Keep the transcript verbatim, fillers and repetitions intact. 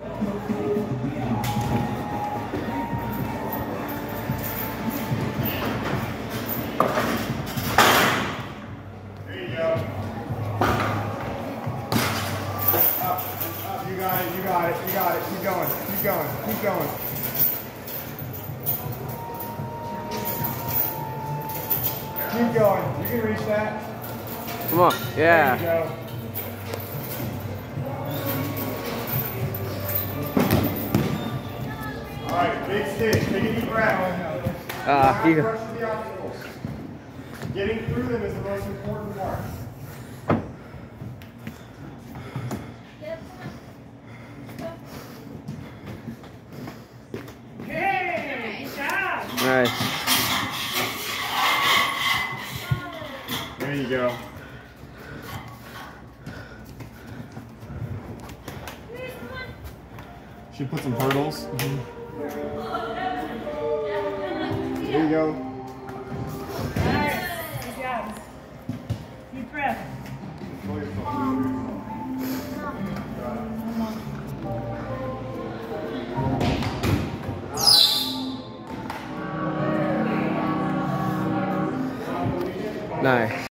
You got it, you got it, you got it. Keep going, keep going, keep going. Keep going. You can reach that. Come on. Yeah. There you go. All right, big stick. Take a deep breath. Uh, you Rush to the obstacles. Getting through them is the most important part. Nice. There you go. Should put some hurdles. Mm-hmm. There you go. Nice. Good job. Deep breath. Nice.